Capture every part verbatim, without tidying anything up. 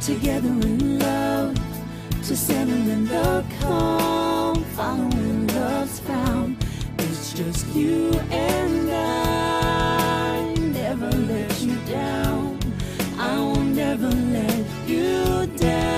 together in love, to settle in the calm, following love's found. It's just you and I, never let you down. I will never let you down.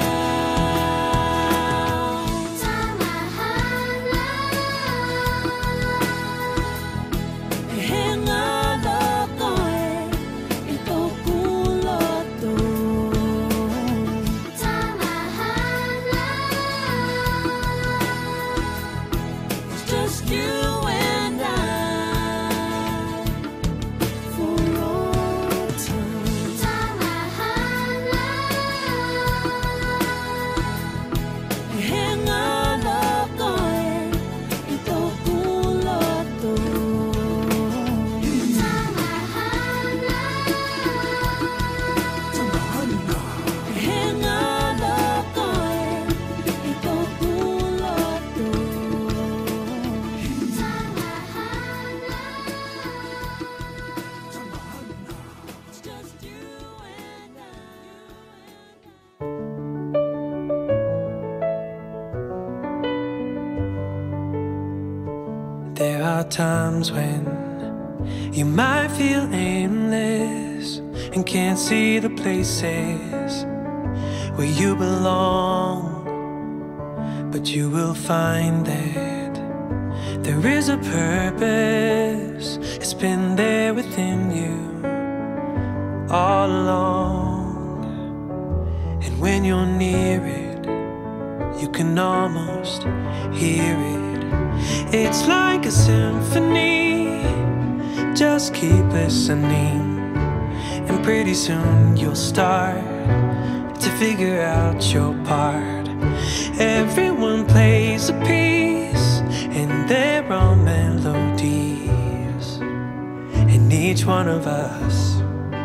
There are times when you might feel aimless and can't see the places where you belong, but you will find that there is a purpose. It's been there within you all along, and when you're near it, you can almost hear it. It's like a symphony, just keep listening, and pretty soon you'll start to figure out your part. Everyone plays a piece, and there are melodies in each one of us.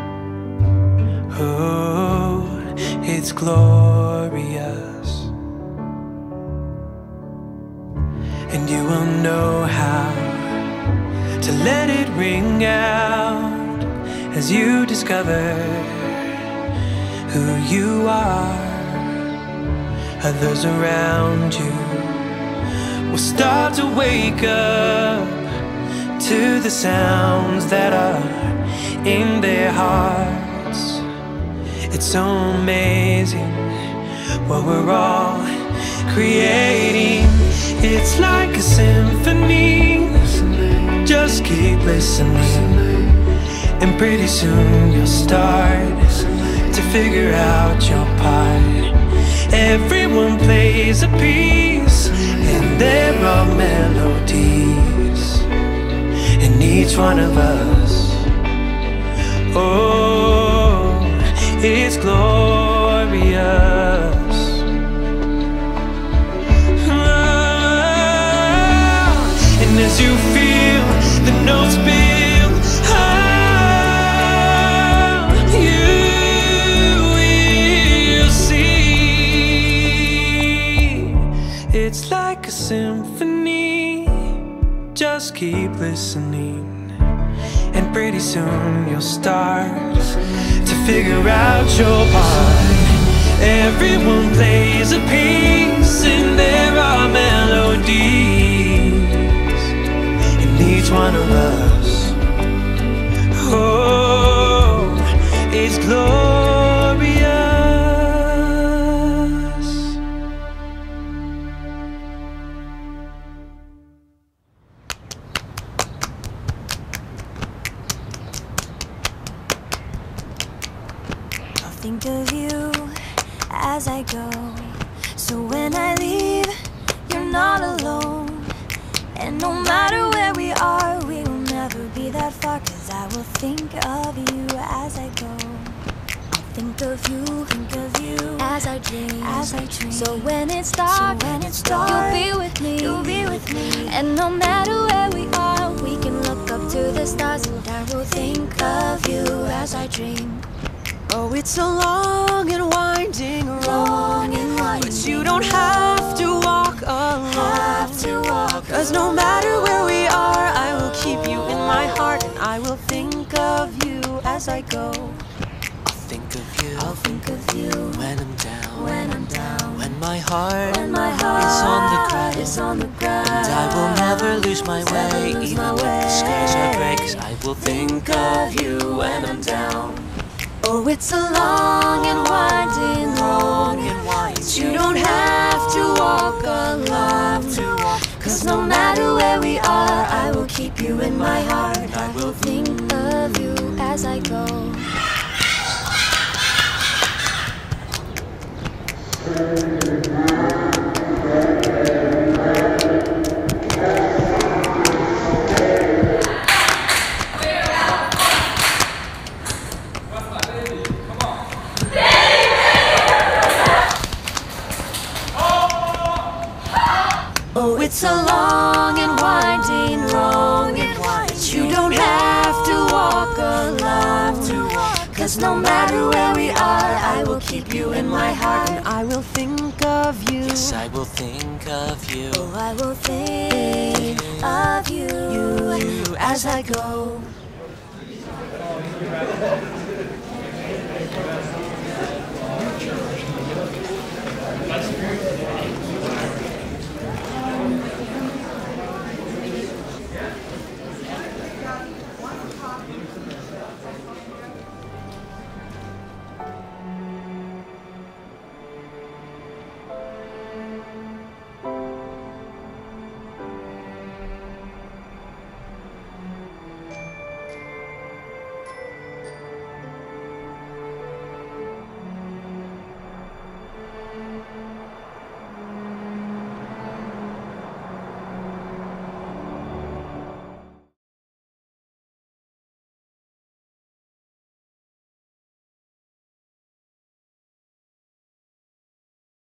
Oh, it's glorious. And you will know how to let it ring out as you discover who you are. Others around you will start to wake up to the sounds that are in their hearts. It's so amazing what we're all creating. It's like a symphony, just keep listening, and pretty soon you'll start to figure out your part. Everyone plays a piece, and there are melodies in each one of us. Oh, it's glorious. As you feel the notes build, oh, you will see. It's like a symphony, just keep listening, and pretty soon you'll start to figure out your part. Everyone plays a piece, and there are melodies each one of us. Oh, it's glorious. I'll think of you as I go, so when I leave, you're not alone. And no matter where we are, we will never be that far, 'cause I will think of you as I go. I'll think of you, think of you as I dream, as I dream. So when it's dark, so when it's dark, you'll be with me, you'll be with me. And no matter where we are, we can look up to the stars, and I will think of you as I dream. Oh, it's a long and winding road, long and winding, but you don't have to walk alone. Have to walk 'Cause no matter where we are, I will keep you in my heart, and I will think of you as I go. I'll think of you you. I'll think of you When I'm down. when I'm down. When my heart, When my heart is on the ground. is on the ground. And I will never lose my Never way. lose Even my if the skies are gray, way. 'cause I will think of you when I'm down. Oh, it's a long and winding road. And winding. You don't have to walk alone. Cause no matter where we are, I will keep you in my heart. I will think of you as I go. Oh, it's a long and winding road. You don't have to walk alone. Cause no matter where we are, I will keep you in my heart. And I will think of you. Yes, I will think of you. Oh, I will think of you, You, you as I go.